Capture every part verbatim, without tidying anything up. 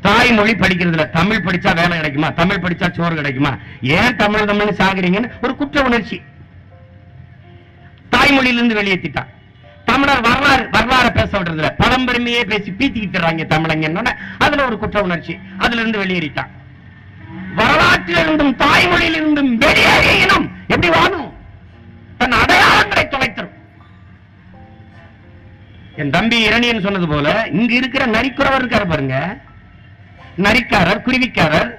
தாய்மொழி படிக்கிறதுல தமிழ் படிச்சா வேலை கிடைக்குமா, தமிழ் படிச்சா சோறு கிடைக்குமா, ஏன் தமிழ் தமிழ் சாகுறீங்கன்னு ஒரு குற்ற உணர்ச்சி தாய்மொழியிலிருந்து வெளியேற்றிட்டான். தமிழர் வரலாறு வரலாறு பேச விடுறதுல பழம்பெருமையே பேசி பீத்திக்கிட்டுறாங்க தமிழங்க, அதுல ஒரு குற்ற உணர்ச்சி, அதுல இருந்து வெளியேறிட்டான். வரலாற்றிலிருந்தும் தாய்மொழியிலிருந்தும் வெளியேறிய இனம் எப்படி வாழும்? தன் அடையாளங்களை தொலைத்தரும். என் தம்பி இரணியன் சொன்னது போல இங்க இருக்கிற நரிக்குறவர் இருக்காரு பாருங்க, நரிக்காரர் குருவிக்காரர்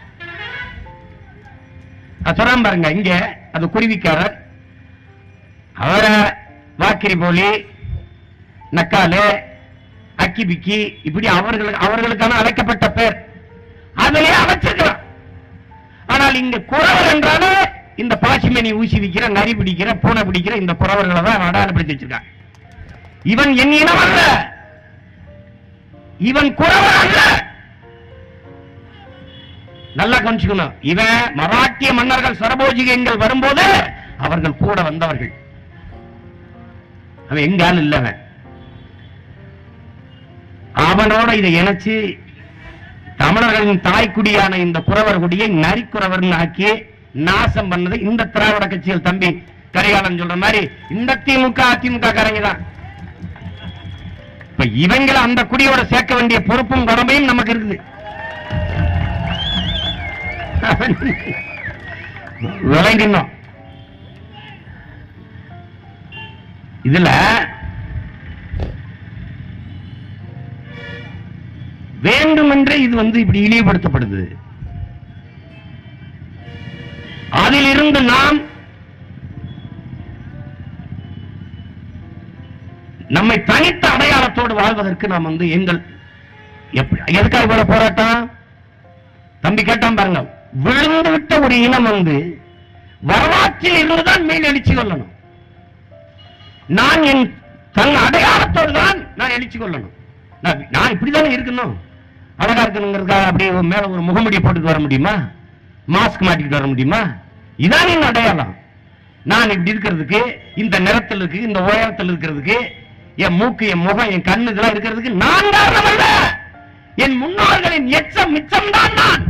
சொல்றான் பாருங்க, இங்க அது குருவிக்காரர், அவரை வாக்கிரி போலி, நக்காலு, அக்கி பிக்கி, இப்படி அவர்களுக்கு அவர்களுக்கான அழைக்கப்பட்ட பேர் அதிலே அழைச்சிருக்கிறான். ஆனால் இங்க குறவர் என்றால இந்த பாசிமணி ஊசி விக்கிற, நரி பிடிக்கிற, பூனை பிடிக்கிற இந்த குறவர்களை தான் அடையாளப்படுத்தி வச்சிருக்கான். இவன் என் இனம் அல்ல, இவன் குறவர் அல்ல. நல்லா கவனிச்சுக்கணும். இவன் மராட்டிய மன்னர்கள் சரபோஜிகங்கள் வரும்போது அவர்கள் கூட வந்தவர்கள், அவன் எங்காலும் இல்லவன். அவனோட இதை இணைச்சு தமிழர்களின் தாய்க்குடியான இந்த குறவர் குடியை நரிக்குறவர் ஆக்கி நாசம் பண்ணது இந்த திராவிட கட்சிகள். தம்பி கரிகாலன் சொல்ற மாதிரி இந்த திமுக அதிமுக காரங்க தான். இப்ப இவங்களை அந்த குடியோட சேர்க்க வேண்டிய பொறுப்பும் கடமையும் நமக்கு இருக்குது. விளங்கினோம். இதுல வேண்டுமென்றே இது வந்து இப்படி இழிவுபடுத்தப்படுது. அதிலிருந்து நாம் நம்மை தனித்த அடையாளத்தோடு வாழ்வதற்கு நாம் வந்து எங்கள் எதுக்காக இவ்வளவு போராட்டம்? தம்பி கேட்டான் பாருங்க, விழுந்து விட்ட ஒரு இனம் வந்து வரலாற்றில் இருந்துதான் மேல் எழுச்சி கொள்ளணும். நான் என் தன் அடையாளத்தோடு தான் நான் எழுச்சி கொள்ளணும். நான் இப்படிதானே இருக்கணும், அழகா இருக்கணுங்கிறதுக்காக அப்படியே மேல ஒரு முகமுடியை போட்டுட்டு வர முடியுமா, மாஸ்க் மாட்டிக்கிட்டு வர முடியுமா? இதான் என் அடையாளம். நான் இப்படி இருக்கிறதுக்கு, இந்த நிறத்தில் இருக்கு, இந்த உயரத்தில் இருக்கிறதுக்கு, என் மூக்கு, என் முகம், என் கண்ணு இதெல்லாம் இருக்கிறதுக்கு நான் காரணம் அல்ல. என் முன்னோர்களின் எச்சம் மிச்சம் தான் நான்.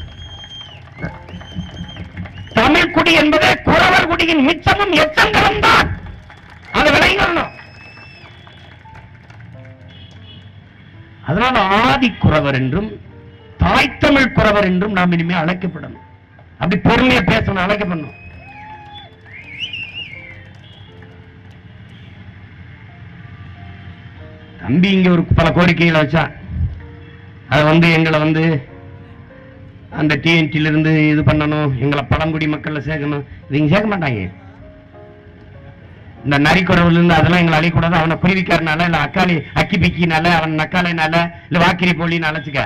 தமிழ் குடி என்பதே குறவர் குடியின் மிச்சமும் எச்சங்களும் தான். அதை விளையணும். அதனால ஆதி குறவர் என்றும் தாய்த்தமிழ் குறவர் என்றும் நாம் இனிமே அழைக்கப்படணும். அப்படி பெருமையை பேசணும், அழைக்கப்படணும். தம்பி இங்க ஒரு பல கோரிக்கைகளை வச்சா, அது வந்து எங்களை வந்து அந்த டிஎன்டில இருந்து இது பண்ணணும், எங்களை பழங்குடி மக்கள்ல சேர்க்கணும். இது இங்க சேர்க்க மாட்டாங்க. இந்த நரிக்குறவுல இருந்து அதெல்லாம் எங்களை அழைக்கூடாது. அவனை குருவிக்காரனால, இல்ல அக்காளி அக்கி பிக்கினால, அவன் நக்காலைனால, இல்ல வாக்கிரி போலின்னு அழைச்சுக்க,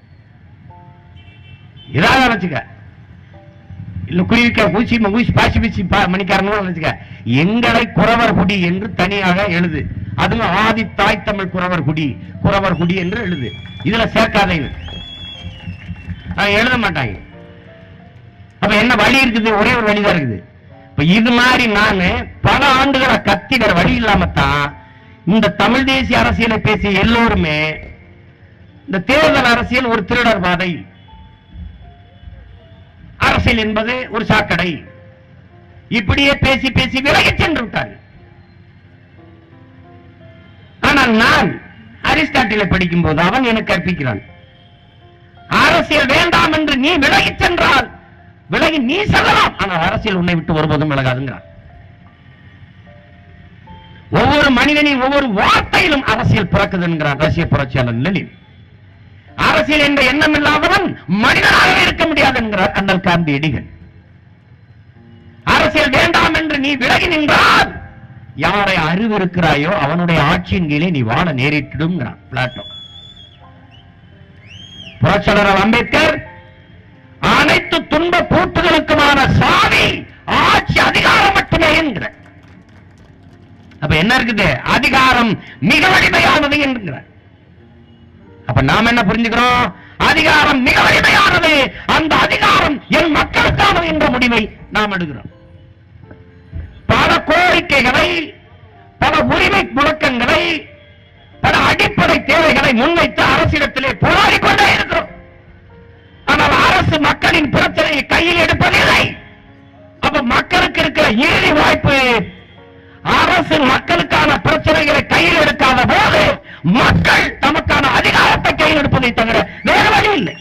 ஏதாவது அழைச்சுக்க, இல்ல குருவிக்கா பூச்சி பூச்சி பாசி பிச்சி மணிக்காரனும் அழைச்சுக்க. எங்களை குறவர் குடி என்று தனியாக எழுது. அதுவும் ஆதி தாய் தமிழ் குறவர் குடி, குறவர் குடி என்று எழுது. இதுல சேர்க்காதீங்க, எழுத மாட்டாங்க. அப்ப என்ன வழி இருக்குது? ஒரே ஒரு வழிதான் இருக்குது. இது மாதிரி நான் பல ஆண்டுகளை கத்தி வேற வழி இல்லாமத்தான் இந்த தமிழ் தேசிய அரசியலை பேசிய எல்லோருமே இந்த தேர்தல் அரசியல் ஒரு திருடர் பாதை, அரசியல் என்பது ஒரு சாக்கடை, இப்படியே பேசி பேசி விலகி சென்று விட்டார். ஆனால் நான் அரிஸ்டாட்டிலை படிக்கும் போது அவன் எனக்கு கற்பிக்கிறான், அரசியல் வேண்டாம் என்று நீ விலகி சென்றால் விலகி நீ செல்லலாம், ஆனால் அரசியல் உன்னை விட்டு ஒருபோதும் விலகாதுங்கிறார். ஒவ்வொரு மனிதனின் ஒவ்வொரு வார்த்தையிலும் அரசியல் பிறக்குது என்கிறார் ரஷ்ய புரட்சியாளர் லெனின். அரசியல் என்ற எண்ணம் இல்லாதவன் மனிதனாக இருக்க முடியாது என்கிறார் அண்ணல் காந்தியடிகள். அரசியல் வேண்டாம் என்று நீ விலகி நின்றால் யாரை அறிவு இருக்கிறாயோ அவனுடைய ஆட்சியின் கீழே நீ வாழ நேரிட்டிடும் பிளாட்டோ. புரட்சியாளர் அம்பேத்கர் அனைத்து துன்ப பூட்டுகளுக்குமான சாவி ஆட்சி அதிகாரம் மட்டுமே என்கிற. அப்ப என்ன இருக்குது? அதிகாரம் மிக வலிமையானது என்கிறார். அப்ப நாம் என்ன புரிஞ்சுக்கிறோம்? அதிகாரம் மிக வலிமையானது, அந்த அதிகாரம் என் மக்களுக்கானது என்ற முடிவை நாம் எடுக்கிறோம். பல கோரிக்கைகளை, பல உரிமை முழக்கங்களை, பல அடிப்படை தேவைகளை முன்வைத்து அரசியலத்திலே போராடிக் கொண்டே இருக்கிறோம். மக்களின் பிரச்சனையை கையில் எடுப்பதில்லை. அப்ப மக்களுக்கு இருக்கிற இறுதி வாய்ப்பு, அரசு மக்களுக்கான பிரச்சனைகளை கையில் எடுக்காத போது மக்கள் தமக்கான அதிகாரத்தை கையில் எடுப்பதை தவிர வேறு வழி இல்லை.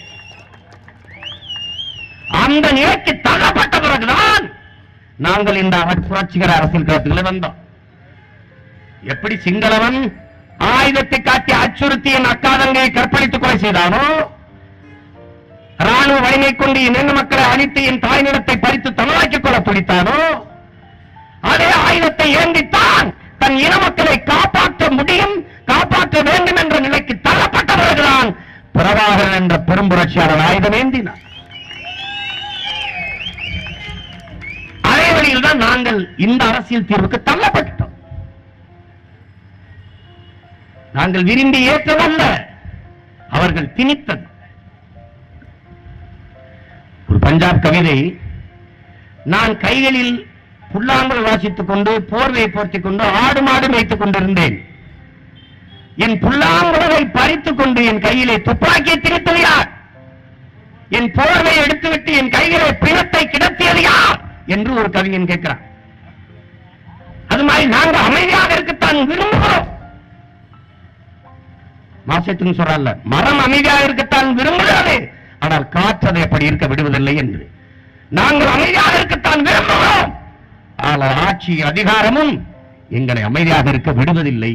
அந்த நிலைக்கு தள்ளப்பட்ட பிறகுதான் நாங்கள் இந்த புரட்சிகர அரசியல் கருத்துக்களை வந்தோம். எப்படி சிங்களவன் ஆயுதத்தை காட்டி அச்சுறுத்தி என் அக்காதங்களை கற்பழித்து கொலை செய்தானோ, ராணுவ வலிமை கொண்டு என் மக்களை அழித்து என் தாய் நிலத்தை பறித்து தமிழாக்கிக் கொள்ள துடித்தானோ, அதே ஆயுதத்தை ஏந்தித்தான் தன் இன மக்களை காப்பாற்ற முடியும், காப்பாற்ற வேண்டும் என்ற நிலைக்கு தள்ளப்பட்டவர்கள்தான் பிரபாகரன் என்ற பெரும் புரட்சியாளர் ஆயுதம் ஏந்தினார். அதே வழியில் தான் நாங்கள் இந்த அரசியல் தீர்வுக்கு தள்ளப்பட்டோம். நாங்கள் விரும்பி ஏற்றதல்ல, அவர்கள் திணித்தது. ஒரு பஞ்சாப் கவிதை, நான் கைகளில் புல்லாங்குழல் வாசித்துக் கொண்டு போர்வையை போர்த்திக் கொண்டு ஆடு மாடு மேய்த்துக் கொண்டிருந்தேன். என் புல்லாங்குழலை பறித்துக் கொண்டு என் கையிலே துப்பாக்கியை திணித்தது யார்? என் போர்வை எடுத்துவிட்டு என் கையிலே பிணத்தை கிடத்தியது யார் என்று ஒரு கவிஞன் கேட்கிறார். அது மாதிரி நாங்கள் அமைதியாக இருக்கத்தான் விரும்புகிறோம். மாசத்துன்னு சொல்றல்ல, மரம் அமைதியாக இருக்கத்தான் விரும்புகிறது, ஆனால் காற்றதை அப்படி இருக்க விடுவதில்லை என்று. நாங்கள் அமைதியாக இருக்கத்தான் விரும்புகிறோம், ஆனால் ஆட்சி அதிகாரமும் எங்களை அமைதியாக இருக்க விடுவதில்லை.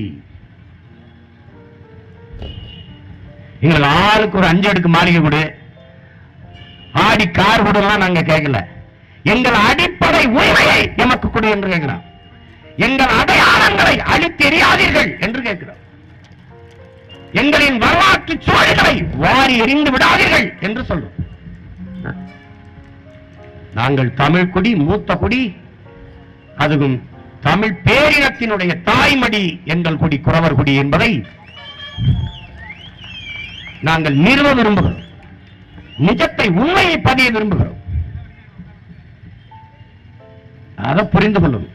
எங்கள் ஆளுக்கு ஒரு அஞ்சு அடுக்கு மாளிகை கொடு, ஆடி கார் கொடுலாம் நாங்க கேட்கல. எங்கள் அடிப்படை உரிமையை எமக்கு கொடு என்று கேட்கிறோம். எங்கள் அடையாளங்களை அழித்தெறியாதீர்கள் என்று கேட்கிறோம். எங்களின் வரலாற்று சூழலை வாரி எறிந்து விடாதீர்கள் என்று சொல்றோம். நாங்கள் தமிழ் குடி, மூத்த குடி, அதுவும் தமிழ் பேரினத்தினுடைய தாய்மடி எங்கள் குடி குறவர் குடி என்பதை நாங்கள் நிறுவ விரும்புகிறோம். நிஜத்தை, உண்மையை பதிய விரும்புகிறோம். அதை புரிந்து கொள்ளும்.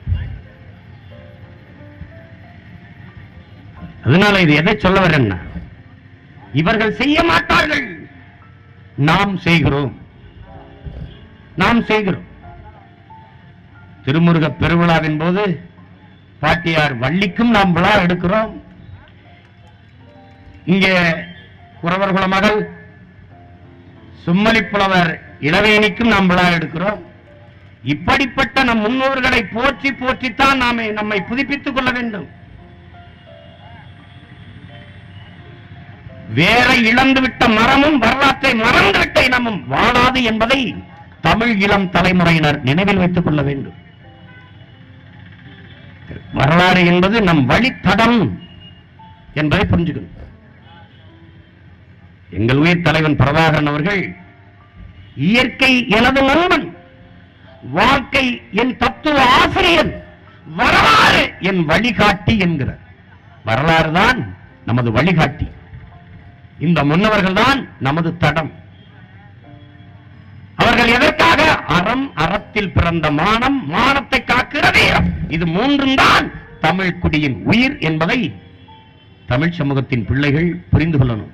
அதனால இது எதை சொல்ல வரேன்னா, இவர்கள் செய்ய மாட்டார்கள், நாம் செய்கிறோம். நாம் செய்கிறோம். திருமுருக பெருவிழாவின் போது பாட்டியார் வள்ளிக்கும் நாம் விழா எடுக்கிறோம். இங்கே குறவர்குல மகள் சும்மலி புலவர் இளவேணிக்கும் நாம் விழா எடுக்கிறோம். இப்படிப்பட்ட நம் முன்னோர்களை போற்றி போற்றித்தான் நாமே நம்மை புதுப்பித்துக் கொள்ள வேண்டும். வேற இழந்துவிட்ட மரமும் வரலாற்றை மறந்துவிட்ட இனமும் வாழாது என்பதை தமிழ் இளம் தலைமுறையினர் நினைவில் வைத்துக் கொள்ள வேண்டும். வரலாறு என்பது நம் வழித்தடம் என்பதை புரிஞ்சுக்கணும். எங்கள் உயிர் தலைவன் பிரபாகரன் அவர்கள் இயற்கை எனது நண்பன், வாழ்க்கை என் தத்துவ ஆசிரியர், வரலாறு என் வழிகாட்டி என்கிறார். வரலாறு தான் நமது வழிகாட்டி. இந்த முன்னவர்கள் தான் நமது தடம். அவர்கள் எதற்காக? அறம், அறத்தில் பிறந்த மானம், மானத்தை காக்கிற வீரம். இது மூன்றும் தான் தமிழ் குடியின் உயிர் என்பதை தமிழ் சமூகத்தின் பிள்ளைகள் புரிந்து கொள்ளணும்.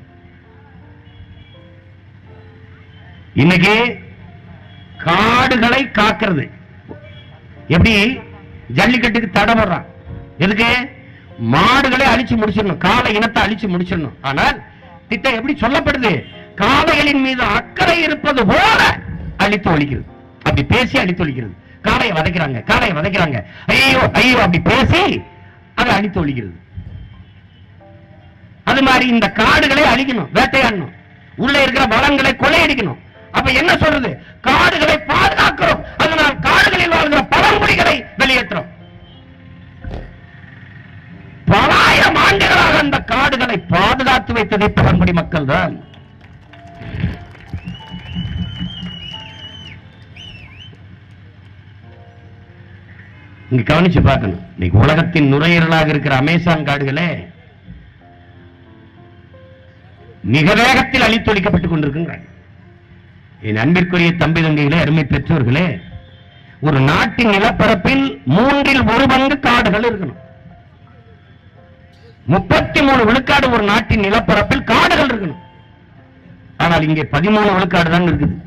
இன்னைக்கு காடுகளை காக்கிறது எப்படி? ஜல்லிக்கட்டுக்கு தடை போடுறான். எதுக்கு? மாடுகளை அழிச்சு முடிச்சிடணும், காளை இனத்தை அழிச்சு முடிச்சிடணும். ஆனால் திட்டம் எப்படி சொல்லப்படுது? காளைகளின் மீது அக்கறை இருப்பது போல அழித்து ஒழிக்கிறது. அப்படி பேசி அழித்து ஒழிக்கிறது. காளையை வதைக்கிறாங்க, காளையை வதைக்கிறாங்க, ஐயோ ஐயோ அப்படி பேசி அதை அழித்து ஒழிக்கிறது. அது மாதிரி இந்த காடுகளை அழிக்கணும், வேட்டையாடணும், உள்ள இருக்கிற வளங்களை கொள்ளையடிக்கணும். அப்ப என்ன சொல்றது? காடுகளை பாதுகாக்கிறோம், அதனால் காடுகளில் வாழ்கிற பழங்குடிகளை வெளியேற்றோம். பலாயிரம் ஆண்டுகளாக அந்த காடுகளை பாதுகாத்து வைத்ததை பழங்குடி மக்கள் தான். இங்க கவனிச்சு பார்க்கணும். இன்னைக்கு உலகத்தின் நுரையீரலாக இருக்கிற அமேசான் காடுகளே மிக வேகத்தில் அழித்தொழிக்கப்பட்டுக் கொண்டிருக்கின்றன. என் அன்பிற்குரிய தம்பி தங்கைகளே, அருமை பெற்றோர்களே, ஒரு நாட்டின் நிலப்பரப்பில் மூன்றில் ஒரு பங்கு காடுகள் இருக்கணும். முப்பத்தி மூணு விழுக்காடு ஒரு நாட்டின் நிலப்பரப்பில் காடுகள் இருக்கணும். ஆனால் இங்கே பதிமூணு விழுக்காடு தான் இருக்குது.